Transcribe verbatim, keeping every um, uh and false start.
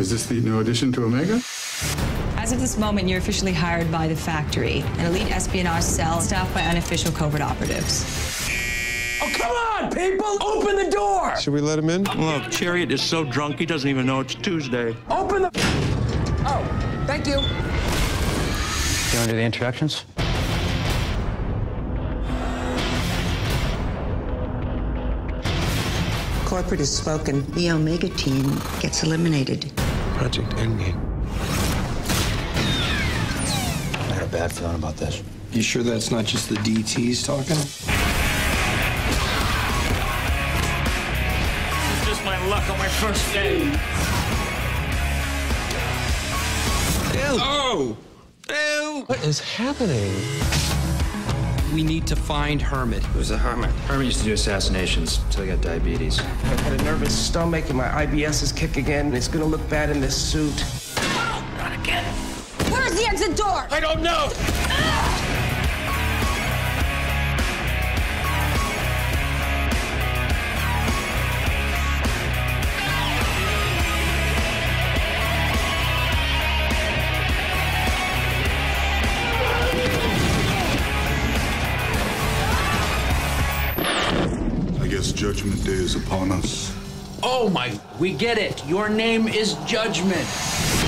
Is this the new addition to Omega? As of this moment, you're officially hired by the Factory, an elite espionage cell staffed by unofficial covert operatives. Oh, come on, people! Open the door! Should we let him in? Look, Chariot is so drunk he doesn't even know it's Tuesday. Open the... Oh, thank you. You want to do the introductions? Corporate has spoken. The Omega team gets eliminated. Project Endgame. I had a bad feeling about this. You sure that's not just the D Ts talking? It's just my luck on my first day. Ew. Oh! Ew. What is happening? We need to find Hermit. Who's the Hermit? Hermit used to do assassinations until he got diabetes. I've had a nervous stomach and my I B S is kick again. And it's gonna look bad in this suit. Oh, not again. Where's the exit door? I don't know. I guess Judgment Day is upon us. Oh my, we get it. Your name is Judgment.